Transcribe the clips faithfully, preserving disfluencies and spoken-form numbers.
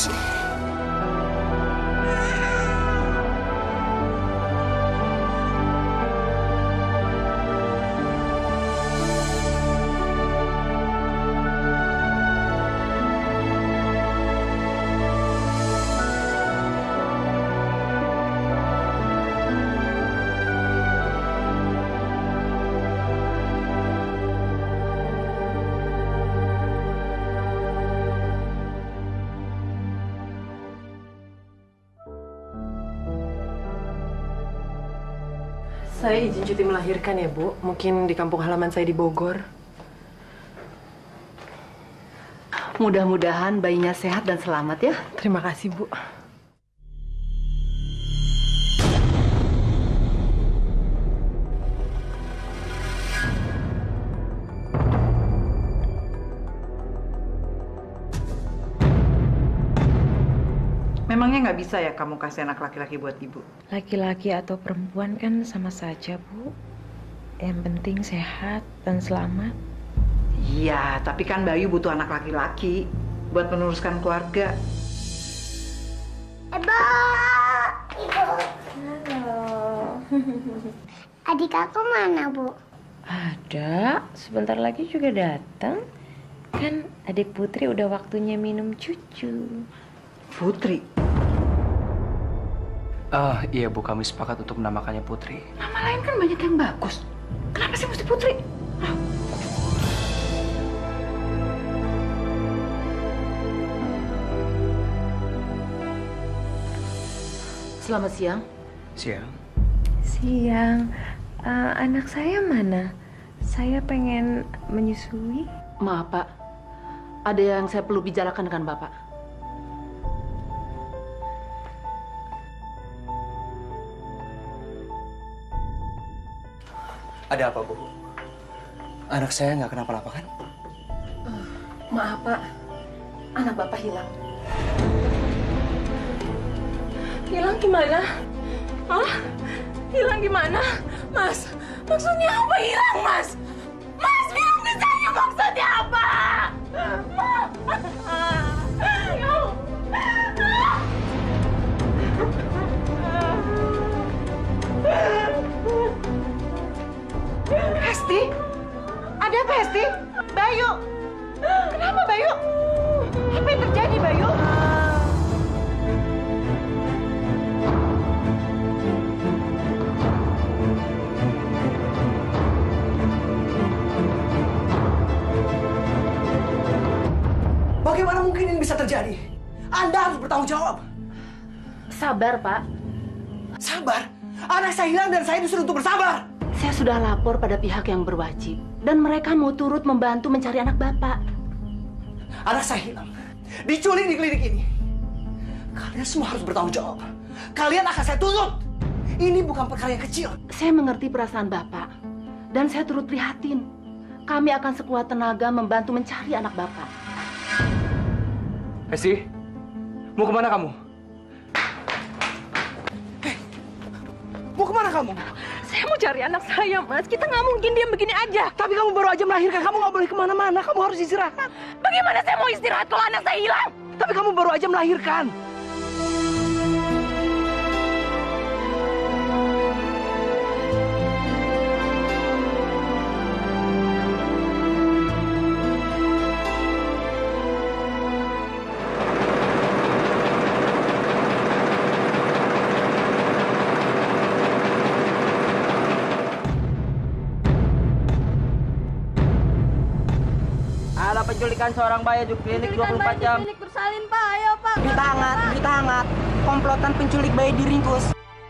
sini. Saya izin cuti melahirkan ya, Bu. Mungkin di kampung halaman saya di Bogor. Mudah-mudahan bayinya sehat dan selamat ya. Terima kasih, Bu. Memangnya nggak bisa ya kamu kasih anak laki-laki buat ibu? Laki-laki atau perempuan kan sama saja, Bu. Yang penting sehat dan selamat. Iya, tapi kan Bayu butuh anak laki-laki buat meneruskan keluarga. Ibu, Ibu. Halo. Adik aku mana, Bu? Ada, sebentar lagi juga datang. Kan adik Putri udah waktunya minum cucu. Putri? Ah, uh, iya Bu, kami sepakat untuk menamakannya Putri. Nama lain kan banyak yang bagus. Kenapa sih mesti Putri? Oh. Selamat siang. Siang. Siang. Uh, anak saya mana? Saya pengen menyusui. Maaf, Pak. Ada yang saya perlu bicarakan dengan Bapak. Ada apa, Bu? Anak saya nggak kenapa-napa kan? Uh, maaf, Pak. Anak Bapak hilang. Hilang gimana? Hah? Hilang gimana? Mas, maksudnya apa hilang, Mas? Mas, bilang ke saya maksudnya apa? Hesti? Ada apa, Hesti? Bayu? Kenapa, Bayu? Apa yang terjadi, Bayu? Bagaimana mungkin ini bisa terjadi? Anda harus bertanggung jawab. Sabar, Pak. Sabar? Anak saya hilang dan saya disuruh untuk bersabar. Saya sudah lapor pada pihak yang berwajib. Dan mereka mau turut membantu mencari anak Bapak. Anak saya hilang. Diculik di klinik ini. Kalian semua harus bertanggung jawab. Kalian akan saya tuntut. Ini bukan perkara yang kecil. Saya mengerti perasaan Bapak. Dan saya turut prihatin. Kami akan sekuat tenaga membantu mencari anak Bapak. Hesti, mau kemana kamu? Hei, mau kemana kamu? Saya mau cari anak saya, Mas. Kita nggak mungkin diam begini aja. Tapi kamu baru aja melahirkan, kamu nggak boleh kemana-mana. Kamu harus istirahat. Bagaimana saya mau istirahat kalau anak saya hilang? Tapi kamu baru aja melahirkan. Penculikan seorang bayi di klinik dua puluh empat jam. Klinik bersalin, Pak. Ayo, Pak. Berita hangat, berita hangat. Komplotan penculik bayi diringkus.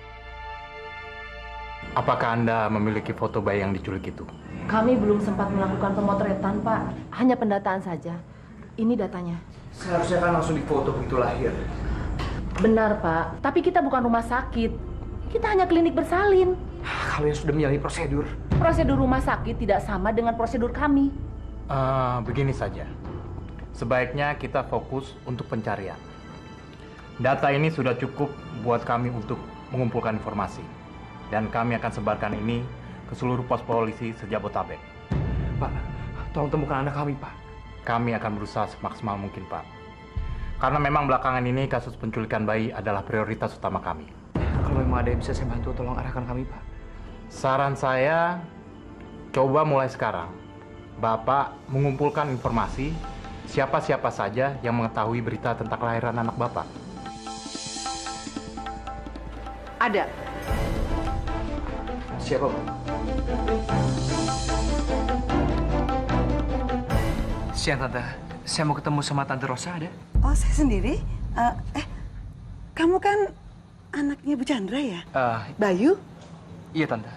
Apakah Anda memiliki foto bayi yang diculik itu? Kami belum sempat melakukan pemotretan, Pak. Hanya pendataan saja. Ini datanya. Seharusnya kan langsung difoto begitu lahir. Benar, Pak. Tapi kita bukan rumah sakit. Kita hanya klinik bersalin. Kalian sudah menyalahi prosedur. Prosedur rumah sakit tidak sama dengan prosedur kami. Uh, begini saja, sebaiknya kita fokus untuk pencarian. Data ini sudah cukup buat kami untuk mengumpulkan informasi. Dan kami akan sebarkan ini ke seluruh pos polisi sejabotabek. Pak, tolong temukan anak kami, Pak. Kami akan berusaha semaksimal mungkin, Pak. Karena memang belakangan ini kasus penculikan bayi adalah prioritas utama kami. Kalau memang ada yang bisa saya bantu, tolong arahkan kami, Pak. Saran saya, coba mulai sekarang, Bapak mengumpulkan informasi siapa-siapa saja yang mengetahui berita tentang kelahiran anak Bapak. Ada. Siapa, Bu? Siang, Tante. Saya mau ketemu sama Tante Rosa, ada? Oh, saya sendiri? Uh, eh, kamu kan anaknya Bu Chandra ya? Uh, Bayu? Iya, Tante.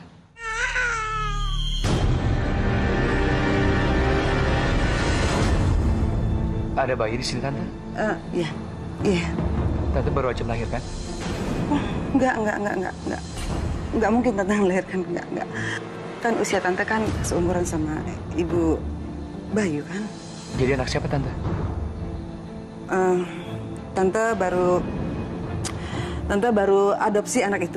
Ada bayi di sini, Tante? Uh, iya, iya. Tante baru aja melahirkan? Oh, enggak, enggak, enggak, enggak, enggak. Enggak mungkin Tante melahirkan, enggak, enggak. Kan usia Tante kan seumuran sama Ibu Bayu, kan? Jadi anak siapa, Tante? Uh, Tante baru... Tante baru adopsi anak itu.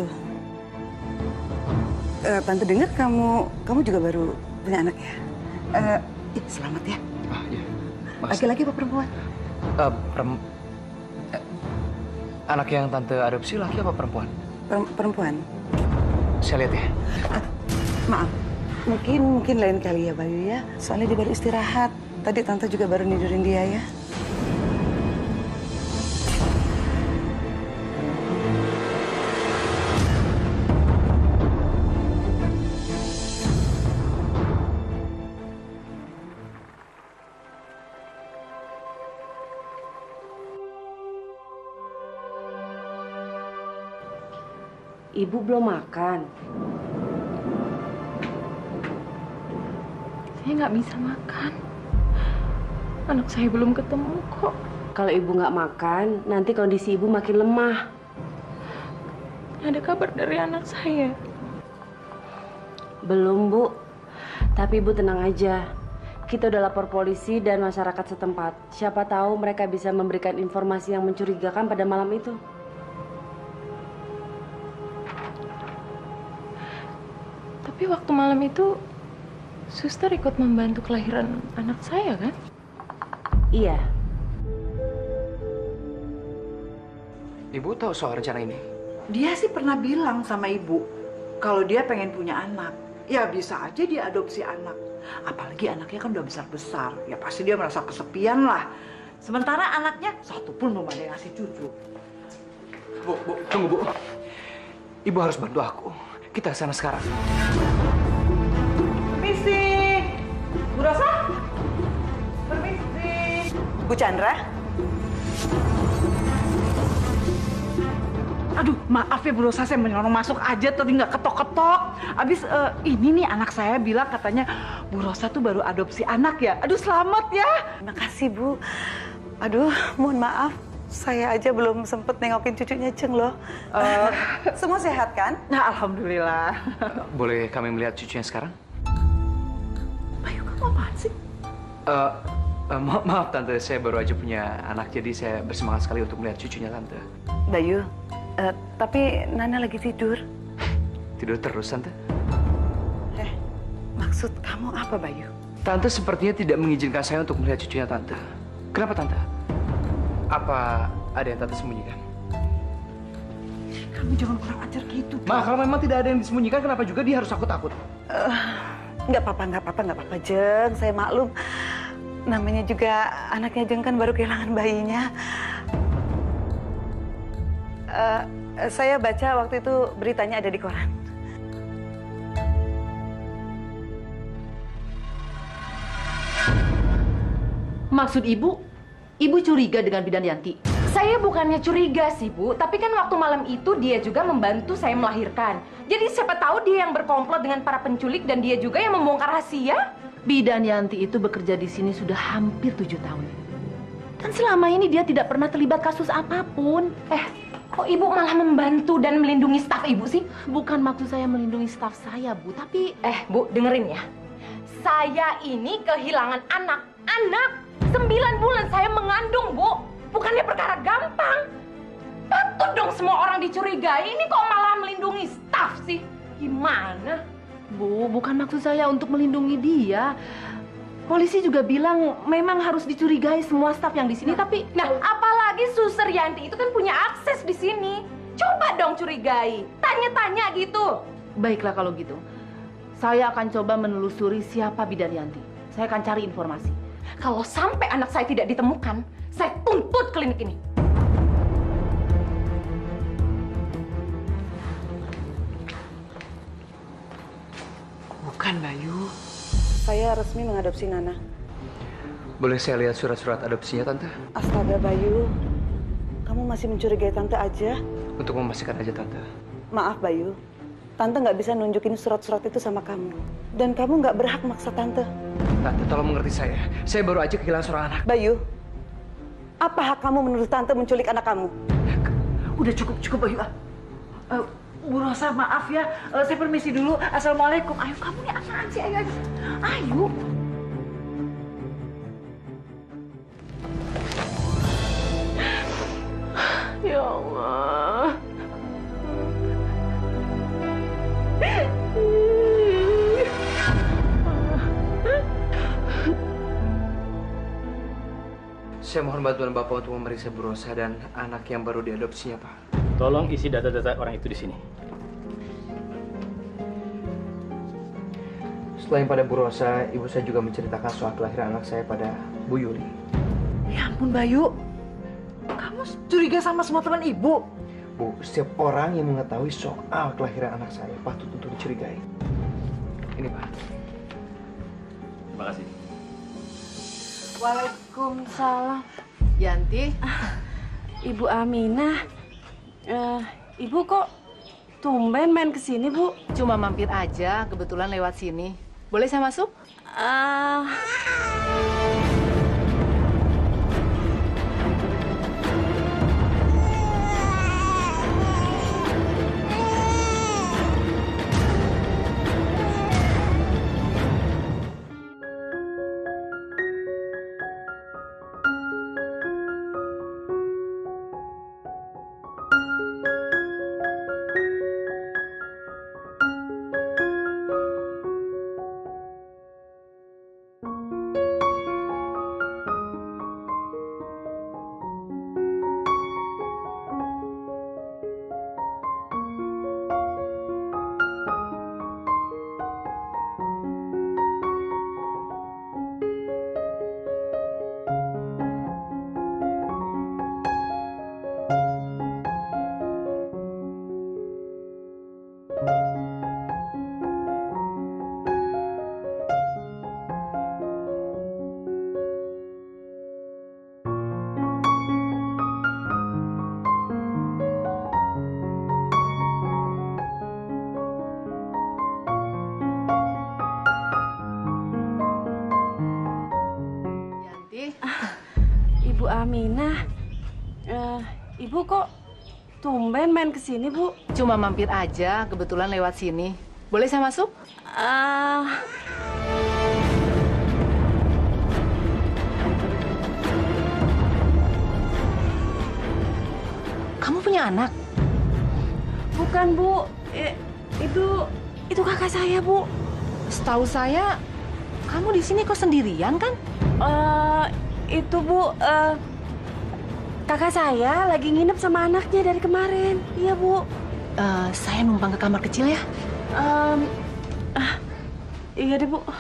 Uh, Tante dengar kamu kamu juga baru punya anak ya? Uh, ih, selamat ya. Ah, iya. Laki-laki apa perempuan? Uh, perem... eh, anak yang Tante adopsi laki apa perempuan? Per perempuan. Saya lihat ya. Uh, maaf, mungkin mungkin lain kali ya Bayu ya. Soalnya dia baru istirahat. Tadi Tante juga baru nidurin dia ya. Ibu belum makan. Saya nggak bisa makan. Anak saya belum ketemu kok. Kalau ibu nggak makan, nanti kondisi ibu makin lemah. Ada kabar dari anak saya? Belum, Bu. Tapi ibu tenang aja. Kita udah lapor polisi dan masyarakat setempat. Siapa tahu mereka bisa memberikan informasi yang mencurigakan pada malam itu. Tapi waktu malam itu, suster ikut membantu kelahiran anak saya, kan? Iya. Ibu tahu soal rencana ini? Dia sih pernah bilang sama ibu kalau dia pengen punya anak. Ya bisa aja dia adopsi anak. Apalagi anaknya kan udah besar-besar. Ya pasti dia merasa kesepian lah. Sementara anaknya satu pun belum ada yang ngasih cucu. Bu, Bu, tunggu Bu. Ibu harus bantu aku. Kita ke sana sekarang. Permisi. Bu Rosa? Permisi. Bu Chandra? Aduh, maaf ya Bu Rosa, saya menyuruh masuk aja tadi nggak ketok-ketok. Abis uh, ini nih anak saya bilang katanya Bu Rosa tuh baru adopsi anak ya. Aduh, selamat ya. Terima kasih Bu. Aduh, mohon maaf. Saya aja belum sempet nengokin cucunya Ceng loh. Uh, semua sehat kan? Nah, alhamdulillah. Boleh kami melihat cucunya sekarang? Bayu, kamu apaan sih? Uh, uh, ma maaf Tante, saya baru aja punya anak, jadi saya bersemangat sekali untuk melihat cucunya Tante. Bayu, uh, tapi Nana lagi tidur. Tidur terus Tante? Eh, maksud kamu apa Bayu? Tante sepertinya tidak mengizinkan saya untuk melihat cucunya Tante. Kenapa Tante? Apa ada yang Tante sembunyikan? Kamu jangan kurang ajar gitu. Ma, kalau memang tidak ada yang disembunyikan, kenapa juga dia harus takut-takut? Uh, nggak apa-apa, nggak apa-apa, nggak apa-apa, Jeng. Saya maklum. Namanya juga anaknya Jeng kan baru kehilangan bayinya. Uh, saya baca waktu itu beritanya ada di koran. Maksud ibu, ibu curiga dengan Bidan Yanti? Saya bukannya curiga sih, Bu. Tapi kan waktu malam itu dia juga membantu saya melahirkan. Jadi siapa tahu dia yang berkomplot dengan para penculik dan dia juga yang membongkar rahasia. Bidan Yanti itu bekerja di sini sudah hampir tujuh tahun. Dan selama ini dia tidak pernah terlibat kasus apapun. Eh, kok ibu malah membantu dan melindungi staf ibu sih? Bukan maksud saya melindungi staf saya, Bu. Tapi... Eh, Bu, dengerin ya. Saya ini kehilangan anak. Anak! Sembilan bulan saya mengandung, Bu. Bukannya perkara gampang. Patut dong semua orang dicurigai. Ini kok malah melindungi staf sih? Gimana? Bu, bukan maksud saya untuk melindungi dia. Polisi juga bilang memang harus dicurigai semua staf yang di sini, nah, tapi... Nah, apalagi Apalagi Suster Yanti itu kan punya akses di sini. Coba dong curigai, tanya-tanya gitu. Baiklah kalau gitu. Saya akan coba menelusuri siapa bidan Yanti. Saya akan cari informasi. Kalau sampai anak saya tidak ditemukan, saya tuntut klinik ini. Bukan, Bayu. Saya resmi mengadopsi Nana. Boleh saya lihat surat-surat adopsinya, Tante? Astaga, Bayu. Kamu masih mencurigai Tante aja? Untuk memastikan aja, Tante. Maaf, Bayu. Tante nggak bisa nunjukin surat-surat itu sama kamu. Dan kamu nggak berhak maksa Tante. Tante, tolong mengerti saya. Saya baru aja kehilangan seorang anak. Bayu, apa hak kamu menuduh Tante menculik anak kamu? Udah cukup, cukup Bayu. Uh, Bu Rosa, maaf ya. Uh, saya permisi dulu. Assalamualaikum. Ayo, kamu nih apaan sih? Ayo, ayo. Ayo. Ya Allah. Saya mohon bantuan Bapak untuk memeriksa Bu Rosa dan anak yang baru diadopsinya, Pak. Tolong isi data-data orang itu di sini. Selain pada Bu Rosa, ibu saya juga menceritakan soal kelahiran anak saya pada Bu Yuli. Ya ampun, Bayu. Kamu curiga sama semua teman ibu? Bu, setiap orang yang mengetahui soal kelahiran anak saya patut untuk dicurigai. Ini, Pak. Terima kasih. Waalaikumsalam. Yanti. Ah, Ibu Aminah. Uh, Ibu kok tumben main ke sini, Bu? Cuma mampir aja, kebetulan lewat sini. Boleh saya masuk? Ah. Ibu Aminah, uh, Ibu kok tumben main ke sini, Bu? Cuma mampir aja, kebetulan lewat sini. Boleh saya masuk? Uh... Kamu punya anak? Bukan, Bu. Eh, itu itu kakak saya, Bu. Setahu saya, kamu di sini kok sendirian kan? Uh, itu Bu, uh, kakak saya lagi nginep sama anaknya dari kemarin. Iya, Bu. Uh, saya numpang ke kamar kecil ya. Um, uh, iya deh, Bu. Uh,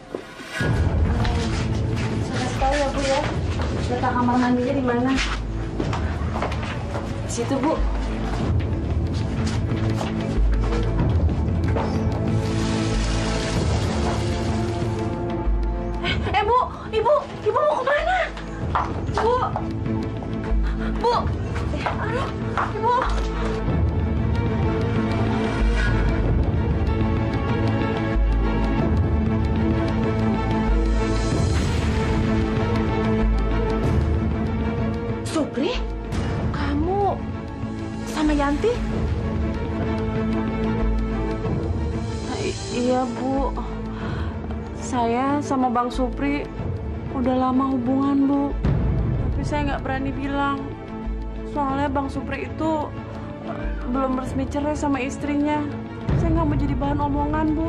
saya kasih tahu ya, Bu ya. Letak kamar mandinya di mana? Di situ, Bu. Eh, Bu, Ibu, Ibu mau kemana? Bu, Bu, aduh, Ibu. Supri, kamu sama Yanti? I- iya, Bu. Saya sama Bang Supri udah lama hubungan, Bu. Tapi saya nggak berani bilang. Soalnya Bang Supri itu uh, belum resmi cerai sama istrinya. Saya nggak mau jadi bahan omongan, Bu.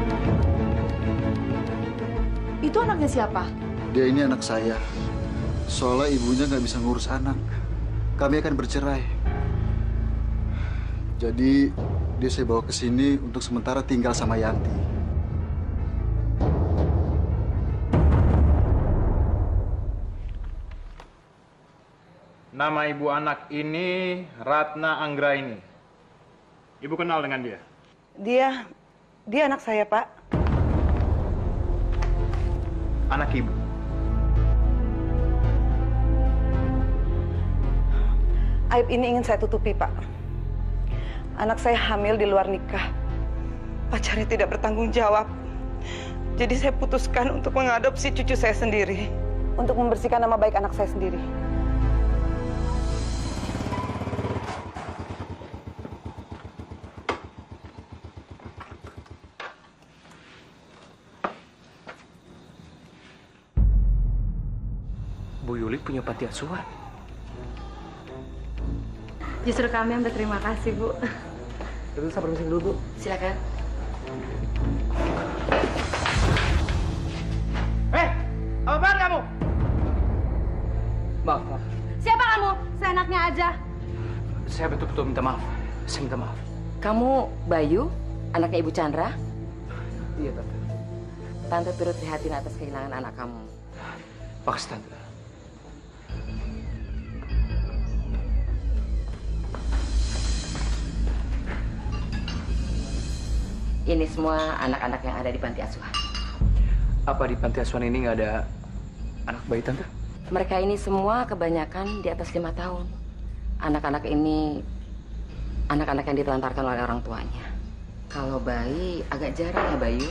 Itu anaknya siapa? Dia ini anak saya. Soalnya ibunya nggak bisa ngurus anak. Kami akan bercerai. Jadi dia saya bawa ke sini untuk sementara tinggal sama Yanti. Nama ibu anak ini Ratna Anggraini. Ibu kenal dengan dia? Dia, dia anak saya, Pak. Anak ibu? Aib ini ingin saya tutupi, Pak. Anak saya hamil di luar nikah. Pacarnya tidak bertanggung jawab. Jadi saya putuskan untuk mengadopsi cucu saya sendiri. Untuk membersihkan nama baik anak saya sendiri. Bu Yuli punya panti asuhan. Justru kami yang berterima kasih, Bu. Dulu saya permisi dulu, Bu. Silakan. Eh, apaan kamu? Maaf, maaf. Siapa kamu? Seenaknya aja. Saya betul-betul minta maaf. Saya minta maaf. Kamu Bayu, anaknya Ibu Chandra? Iya, Tante. Tante turut prihatin atas kehilangan anak kamu. Makasih, Tante. Ini semua anak-anak yang ada di panti asuhan. Apa di panti asuhan ini nggak ada anak bayi, Tante? Mereka ini semua kebanyakan di atas lima tahun. Anak-anak ini anak-anak yang ditelantarkan oleh orang tuanya. Kalau bayi agak jarang ya, Bayu.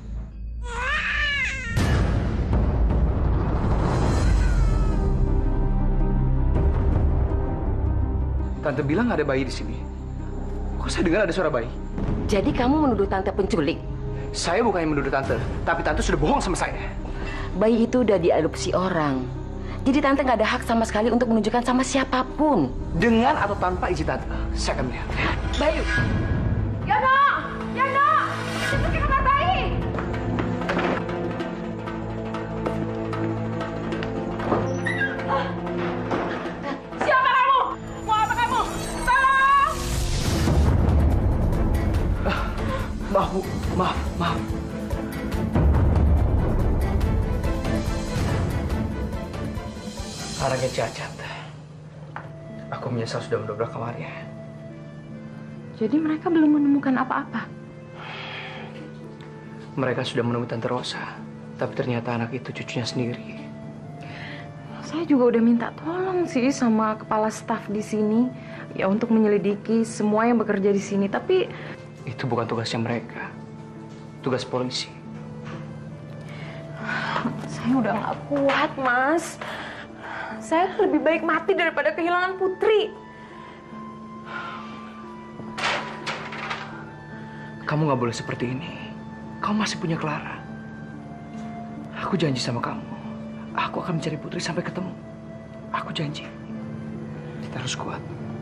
Tante bilang nggak ada bayi di sini. Kok saya dengar ada suara bayi? Jadi kamu menuduh Tante penculik? Saya bukan yang menuduh Tante, tapi Tante sudah bohong sama saya. Bayi itu udah diadopsi orang. Jadi Tante nggak ada hak sama sekali untuk menunjukkan sama siapapun. Dengan atau tanpa izin Tante, saya akan melihat. Bayu! Yono! Yono! Cepat ke kamar bayi! Siapa kamu? Mau apa kamu? Tolong! Maaf, Bu. Maaf, maaf. Anaknya cacat. Aku menyesal sudah mendobrak kamarnya. Jadi mereka belum menemukan apa-apa? Mereka sudah menemui Tante Rosa, tapi ternyata anak itu cucunya sendiri. Saya juga udah minta tolong sih sama kepala staf di sini, ya untuk menyelidiki semua yang bekerja di sini, tapi itu bukan tugasnya mereka, tugas polisi. Saya udah nggak kuat, Mas. Saya lebih baik mati daripada kehilangan Putri. Kamu nggak boleh seperti ini. Kamu masih punya Clara. Aku janji sama kamu. Aku akan mencari Putri sampai ketemu. Aku janji. Kita harus kuat.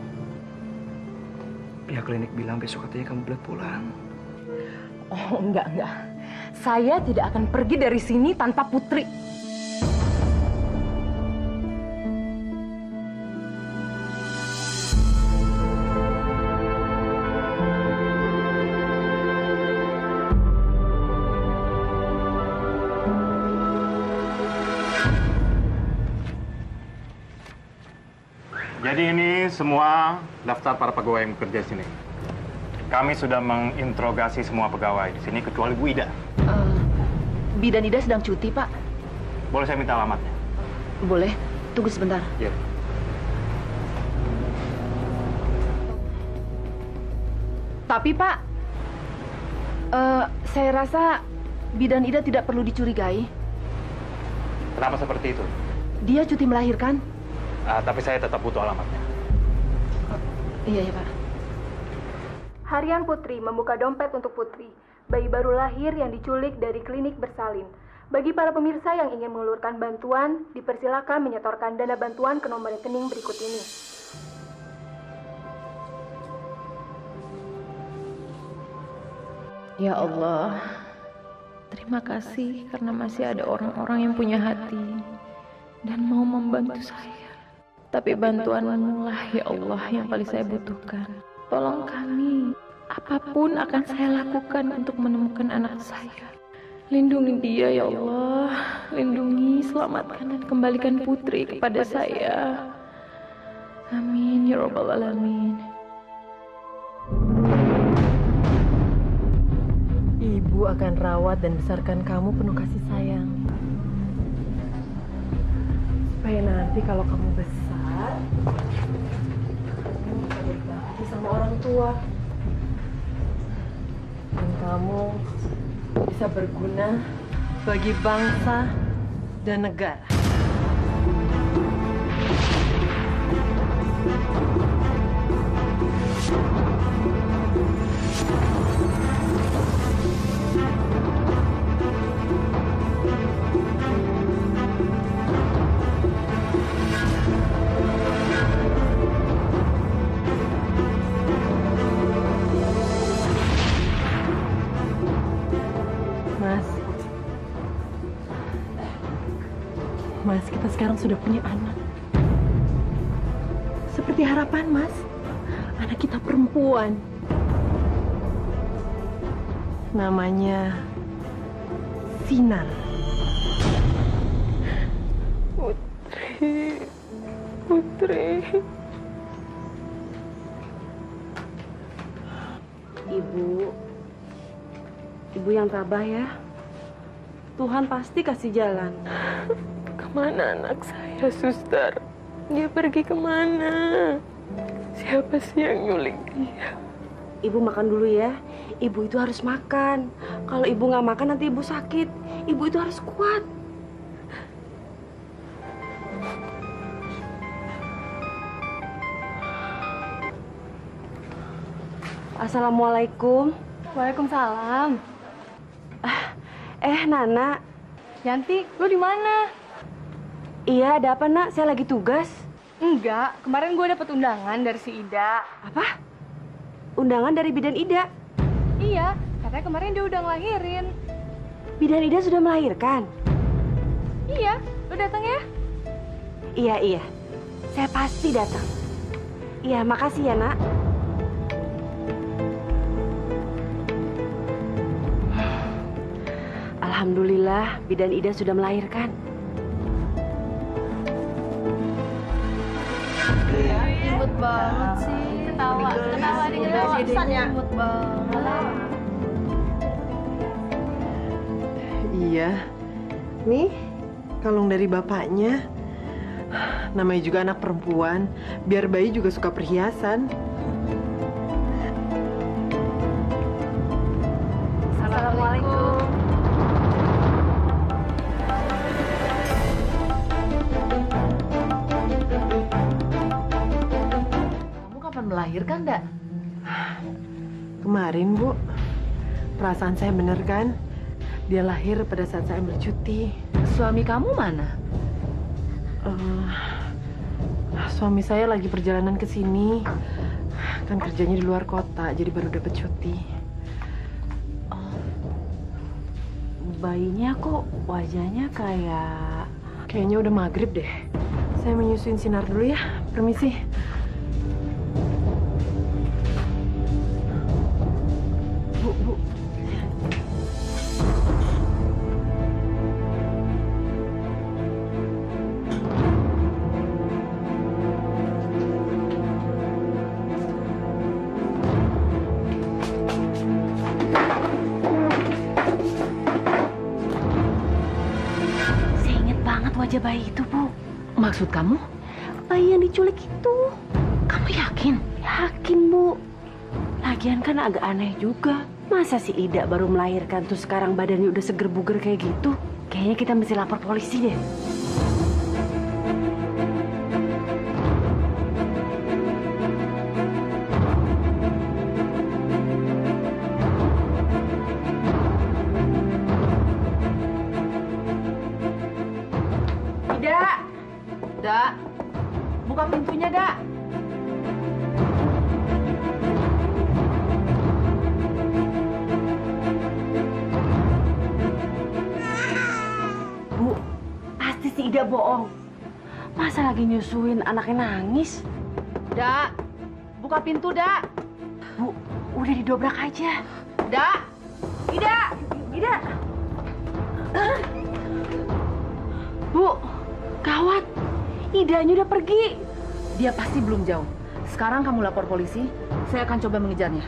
Pihak klinik bilang besok katanya kamu boleh pulang. Oh, enggak, enggak. Saya tidak akan pergi dari sini tanpa Putri. Jadi ini semua daftar para pegawai yang bekerja di sini. Kami sudah menginterogasi semua pegawai di sini kecuali Bu Ida. Uh, Bidan Ida sedang cuti, Pak. Boleh saya minta alamatnya? Boleh. Tunggu sebentar. Ya. Tapi, Pak, uh, saya rasa Bidan Ida tidak perlu dicurigai. Kenapa seperti itu? Dia cuti melahirkan. Uh, tapi saya tetap butuh alamatnya. Iya, ya, Pak. Harian Putri membuka dompet untuk Putri, bayi baru lahir yang diculik dari klinik bersalin. Bagi para pemirsa yang ingin mengeluarkan bantuan, dipersilakan menyetorkan dana bantuan ke nomor rekening berikut ini. Ya Allah, terima kasih karena masih ada orang-orang yang punya hati. dan mau membantu saya. Tapi bantuan-Mu lah ya Allah yang paling saya butuhkan. Tolong kami, apapun akan saya lakukan untuk menemukan anak saya. Lindungi dia ya Allah, lindungi, selamatkan dan kembalikan Putri kepada saya. Amin ya Rabbal Alamin. Ibu akan rawat dan besarkan kamu penuh kasih sayang. Supaya nanti kalau kamu besar, kamu bisa berbakti sama orang tua. Dan kamu bisa berguna bagi bangsa dan negara. Mas, kita sekarang sudah punya anak. Seperti harapan, Mas. Anak kita perempuan. Namanya Sinar. Putri, Putri. Ibu, Ibu yang tabah ya. Tuhan pasti kasih jalan. Kemana anak saya, suster? Dia pergi kemana? Siapa sih yang nyulik dia? Ibu makan dulu ya. Ibu itu harus makan. Kalau ibu nggak makan nanti ibu sakit. Ibu itu harus kuat. Assalamualaikum. Waalaikumsalam. Eh, Nana. Yanti, lu di mana? Iya, ada apa, Nak? Saya lagi tugas. Enggak, kemarin gue dapet undangan dari si Ida. Apa? Undangan dari Bidan Ida? Iya, katanya kemarin dia udah ngelahirin. Bidan Ida sudah melahirkan? Iya, lu datang ya? Iya, iya. Saya pasti datang. Iya, makasih ya, Nak. Alhamdulillah, Bidan Ida sudah melahirkan. Imut banget sih. Ketawa, ketawa nih, ketawa. Imut banget. Iya. Nih, kalung dari bapaknya. Namanya juga anak perempuan. Biar bayi juga suka perhiasan. Assalamualaikum. Melahirkan, Dak? Kemarin, Bu. Perasaan saya bener kan? Dia lahir pada saat saya ambil cuti. Suami kamu mana? Uh, suami saya lagi perjalanan ke sini. Kan kerjanya di luar kota, jadi baru dapat cuti. Oh. Bayinya kok wajahnya kayak... Kayaknya udah maghrib deh. Saya menyusuin Sinar dulu ya. Permisi. Bu, Bu. Saya ingat banget wajah bayi itu, Bu. Maksud kamu? Bayi yang diculik itu. Kamu yakin? Yakin, Bu. Lagian kan agak aneh juga. Masa si Ida baru melahirkan tuh sekarang badannya udah seger buger kayak gitu? Kayaknya kita mesti lapor polisi deh. Ida! Dak! Buka pintunya, Dak! Bu, pasti si Ida bohong. Masa lagi nyusuin anaknya nangis? Dak, buka pintu, Dak. Bu, udah didobrak aja. Dak, Ida, Ida. Bu, gawat. Idanya udah pergi. Dia pasti belum jauh. Sekarang kamu lapor polisi, saya akan coba mengejarnya.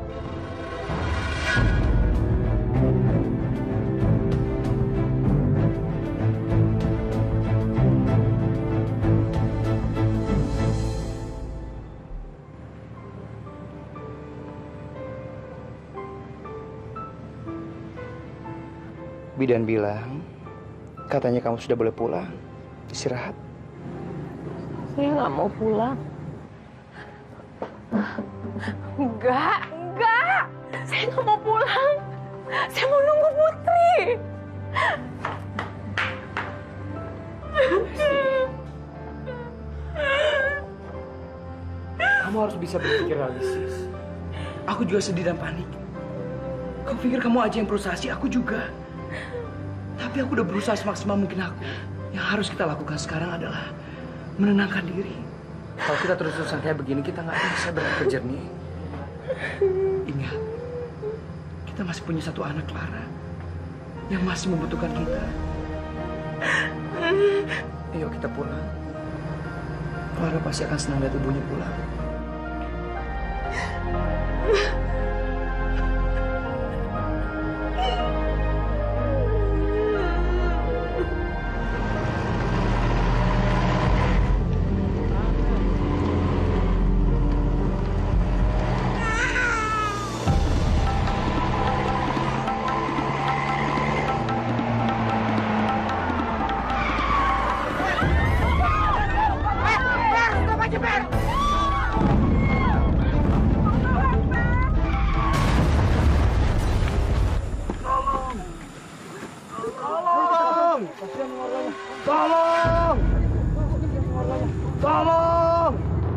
Bidan bilang, katanya kamu sudah boleh pulang. Istirahat. Saya nggak mau pulang. Enggak, enggak. Saya nggak mau pulang. Saya mau nunggu Putri. Kamu harus bisa berpikir realistis. Aku juga sedih dan panik. Kau pikir kamu aja yang berusaha sih? Aku juga. Tapi aku udah berusaha semaksimal mungkin aku. Yang harus kita lakukan sekarang adalah menenangkan diri. Kalau kita terus-terusan kayak begini, kita nggak bisa berpikir jernih. Ingat, kita masih punya satu anak, Clara, yang masih membutuhkan kita. Ayo kita pulang. Clara pasti akan senang lihat ibunya pulang. Tolong! Tolong!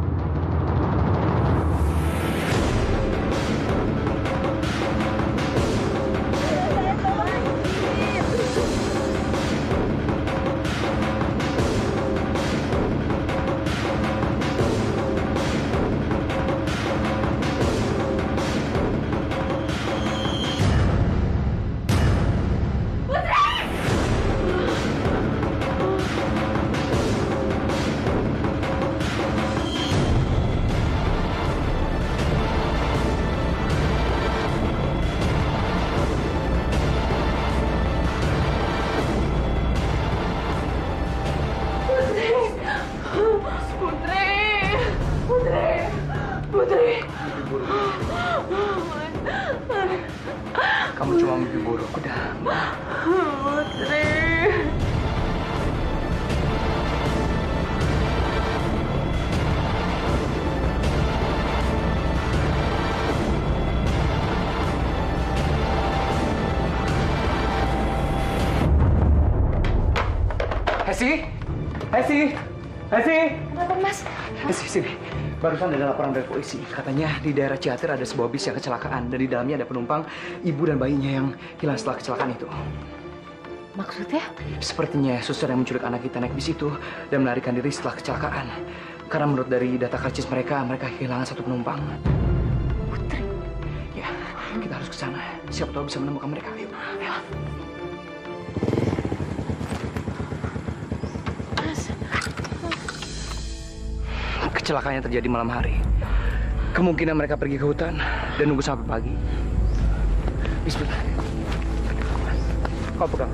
Kamu cuma mimpi buruk, udah. Putri. Hesi, Hesi, Hesi. Kenapa, Mas? Hesi, sini. Barusan ada laporan dari polisi. Katanya di daerah Ciater ada sebuah bis yang kecelakaan. Dan di dalamnya ada penumpang, ibu dan bayinya yang hilang setelah kecelakaan itu. Maksudnya? Sepertinya suster yang menculik anak kita naik bis itu dan melarikan diri setelah kecelakaan. Karena menurut dari data karcis mereka, mereka kehilangan satu penumpang. Putri? Ya, kita harus ke sana. Siapa tahu bisa menemukan mereka. Ayo. Ayo. Kecelakaannya terjadi malam hari. Kemungkinan mereka pergi ke hutan dan nunggu sampai pagi. Bismillah. Kau pegang.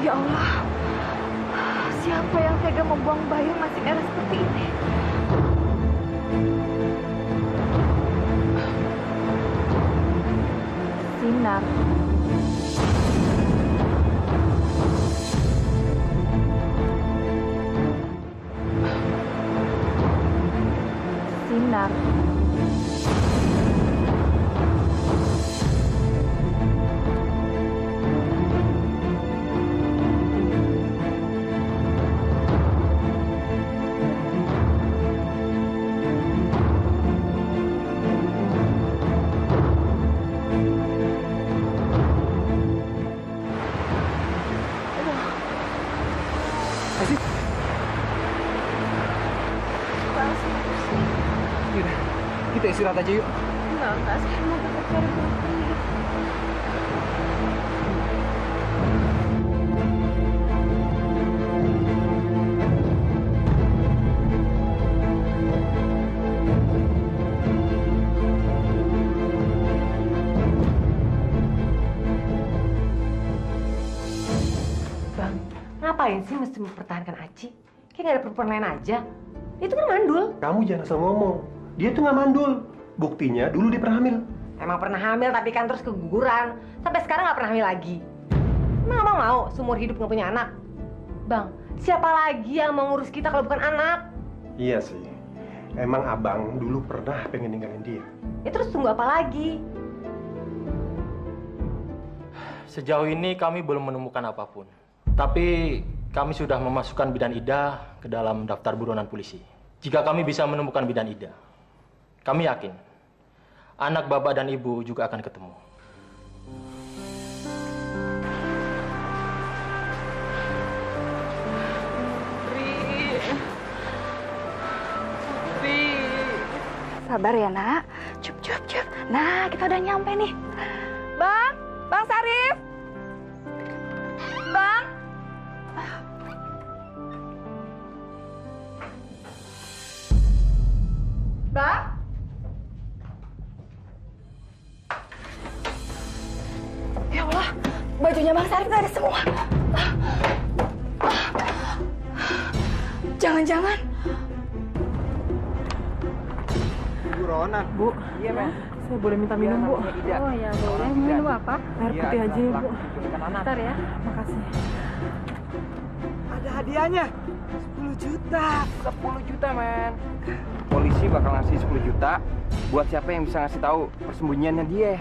Ya Allah, siapa yang tega membuang bayi yang masih merah seperti ini? Sinar. Sinar. Yaudah, kita istirahat aja yuk. Enggak, enggak. Saya mau tetap cari Putri. Bang, ngapain sih mesti mempertahankan Aci? Kayak nggak ada perempuan lain aja. Dia tuh kan mandul. Kamu jangan asal ngomong. Dia tuh nggak mandul. Buktinya dulu dia pernah hamil. Emang pernah hamil tapi kan terus keguguran. Sampai sekarang nggak pernah hamil lagi. Emang abang mau seumur hidup nggak punya anak? Bang, siapa lagi yang mau ngurus kita kalau bukan anak? Iya sih. Emang abang dulu pernah pengen ninggalin dia. Ya terus tunggu apa lagi? Sejauh ini kami belum menemukan apapun. Tapi kami sudah memasukkan bidan Ida ke dalam daftar buronan polisi. Jika kami bisa menemukan bidan Ida, kami yakin anak bapak dan ibu juga akan ketemu. Sabar ya, Nak. Cup, cup, cup. Nah, kita udah nyampe nih. Bang, Bang Sarif. Bang. Bang. Ya Allah, bajunya Bang Sarif nggak ada semua. Jangan-jangan. Bu Rona. Bu. Iya, Men. Saya boleh minta minum, Bu? Oh ya, boleh. Minum apa? Air putih aja ya, Bu. Bentar ya. Makasih. Ada hadiahnya. sepuluh juta. sepuluh juta, men. Polisi bakal ngasih sepuluh juta buat siapa yang bisa ngasih tahu persembunyiannya dia.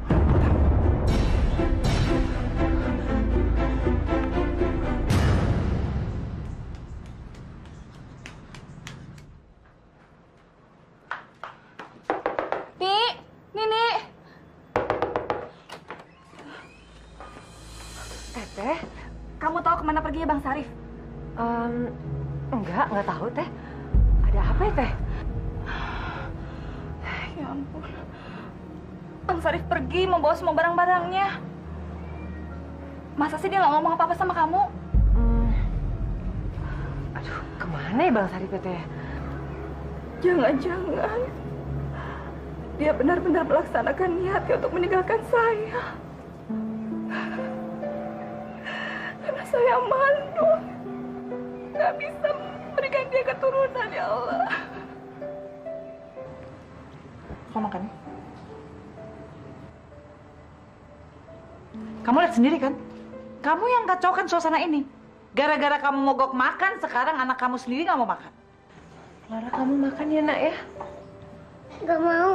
Teteh, kamu tahu kemana perginya Bang Sarif? Um, enggak, enggak tahu, Teh. Ada apa ya, Teh? Ya ampun. Bang Sarif pergi membawa semua barang-barangnya. Masa sih dia nggak ngomong apa-apa sama kamu? Hmm. Aduh, kemana ya Bang Sarif, Teh? Jangan-jangan dia benar-benar melaksanakan niatnya untuk meninggalkan saya. Karena saya mandul, nggak bisa memberikan dia keturunan, ya Allah. Kamu makan? Kamu lihat sendiri kan? Kamu yang kacaukan suasana ini. Gara-gara kamu mogok makan, sekarang anak kamu sendiri nggak mau makan. Clara, kamu makan ya, Nak ya? Gak mau.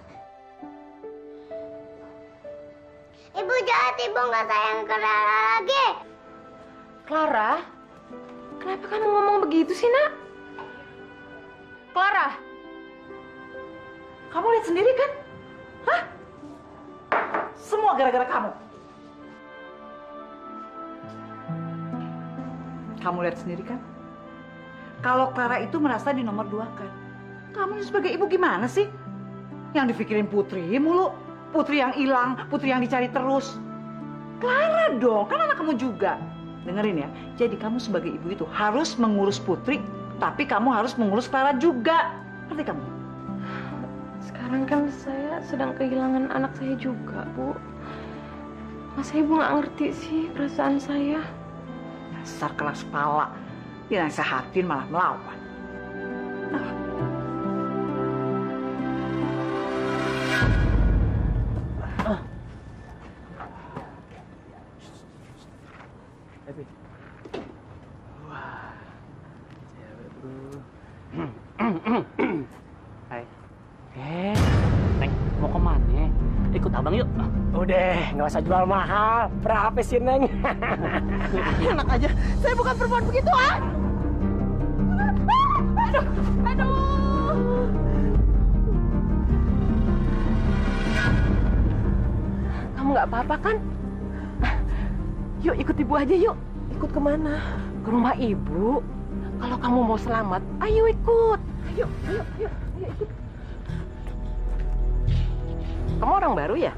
Ibu jahat, ibu nggak sayang Clara lagi. Clara? Kenapa kamu ngomong begitu sih, Nak? Clara? Kamu lihat sendiri kan? Hah? Semua gara-gara kamu. Kamu lihat sendiri kan? Kalau Clara itu merasa di nomor dua kan? Kamu sebagai ibu gimana sih? Yang dipikirin Putri mulu. Putri yang hilang, Putri yang dicari terus. Clara dong, kan anak kamu juga. Dengerin ya, jadi kamu sebagai ibu itu harus mengurus Putri, tapi kamu harus mengurus Clara juga. Ngerti kamu? Sekarang kan saya sedang kehilangan anak saya juga, Bu. Masa Ibu nggak ngerti sih perasaan saya? Dasar keras kepala. Dinasehatin malah melawan. Happy. Wah, cewek bro. Hai. Eh, Neng, mau kemana? Ikut abang yuk. Udah, nggak usah jual mahal. Berapa sih, Neng? Enak aja. Saya bukan perempuan begitu, ah. Aduh, aduh. Kamu nggak apa-apa kan? Yuk ikut ibu aja yuk. Ikut kemana? Ke rumah ibu. Kalau kamu mau selamat, ayo ikut. Ayo, ayo, ayo, ayo ikut. Kamu orang baru ya?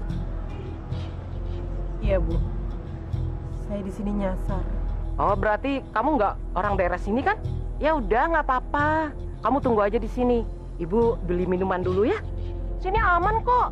Iya, Bu. Saya di sini nyasar. Oh, berarti kamu nggak orang daerah sini kan? Ya udah, nggak apa-apa. Kamu tunggu aja di sini. Ibu beli minuman dulu ya. Sini aman kok.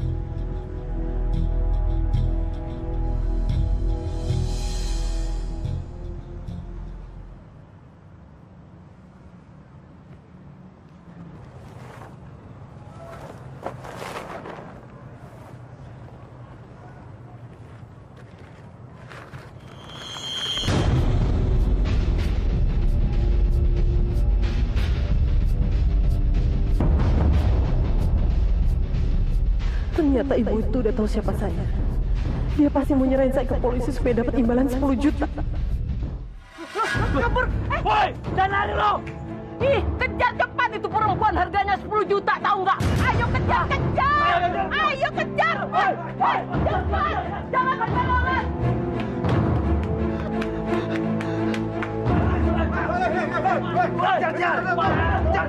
Ternyata ibu itu udah tahu siapa saya. Dia pasti mau nyerahin saya ke polisi supaya dapat imbalan sepuluh juta. Kabur! Eh! Woi! Dan lari lo! Ih, kejar cepat itu perempuan, harganya sepuluh juta, tahu nggak? Ayo kejar, kejar! Ayo kejar! Woi! Woi! Cepat! Jangan kejalangan! Kejar, kejar! Kejar!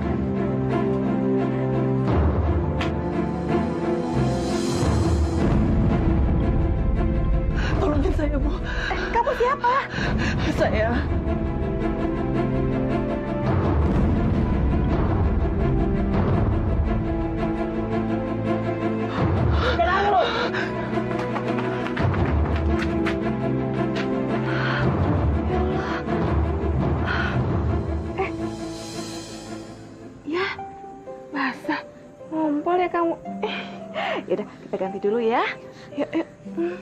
Tolongin saya, Bu. Eh, kamu siapa? Saya. Kenapa lo? Eh. Ya. Basah. Ngompol ya kamu. Eh. Yaudah, kita ganti dulu ya. Yuk, yuk. Hmm.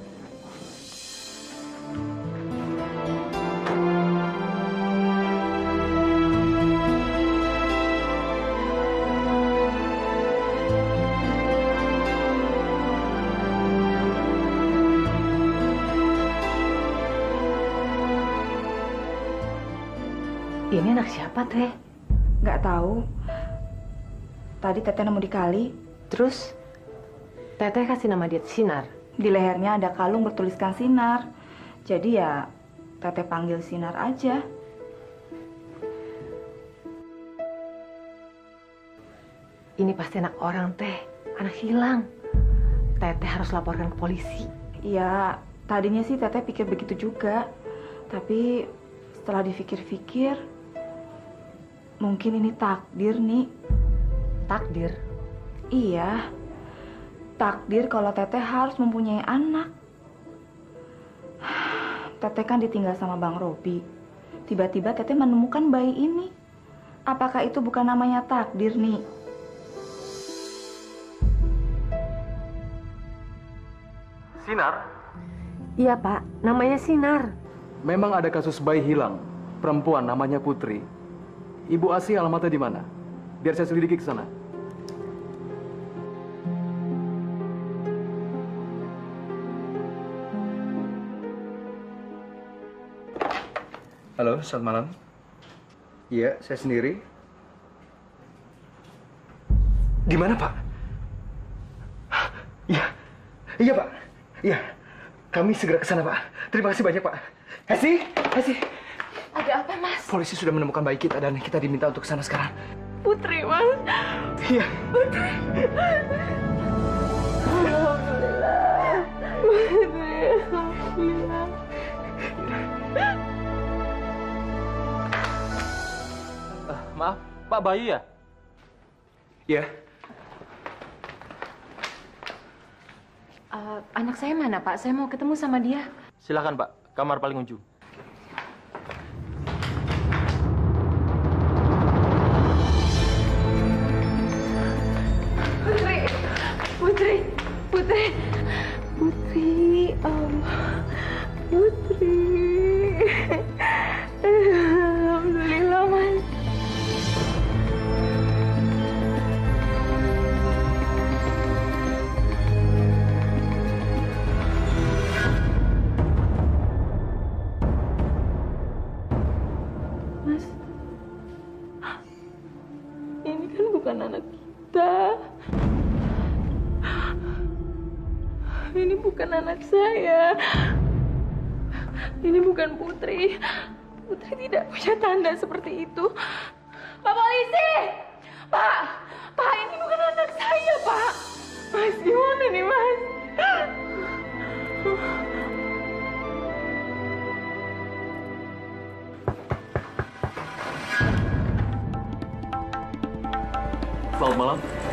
Ini anak siapa, Teh? Nggak tahu. Tadi Teteh nemu di kali. Terus, Teteh kasih nama dia Sinar. Di lehernya ada kalung bertuliskan Sinar. Jadi ya, Teteh panggil Sinar aja. Ini pasti anak orang, Teh. Anak hilang. Teteh harus laporkan ke polisi. Iya, tadinya sih Teteh pikir begitu juga. Tapi setelah dipikir-pikir, mungkin ini takdir, nih. Takdir? Iya. Takdir kalau Teteh harus mempunyai anak. Teteh kan ditinggal sama Bang Robi. Tiba-tiba Teteh menemukan bayi ini. Apakah itu bukan namanya takdir, nih? Sinar? Iya, Pak. Namanya Sinar. Memang ada kasus bayi hilang. Perempuan namanya Putri. Ibu Asih alamatnya di mana? Biar saya selidiki ke sana. Halo, selamat malam. Iya, saya sendiri. Di mana, Pak? Iya, iya, Pak. Iya, kami segera ke sana, Pak. Terima kasih banyak, Pak. Hesi, Hesi. Ada apa, Mas? Polisi sudah menemukan bayi kita dan kita diminta untuk ke sana sekarang. Putri, Mas. Iya. Putri. Alhamdulillah. Putri, alhamdulillah. Uh, maaf, Pak Bayu ya? Iya. Uh, anak saya mana, Pak? Saya mau ketemu sama dia. Silakan, Pak. Kamar paling ujung. bukan anak saya. Ini bukan Putri. Putri tidak punya tanda seperti itu. Pak polisi! Pak! Pak, ini bukan anak saya, Pak. Mas, gimana nih, Mas? Selamat malam.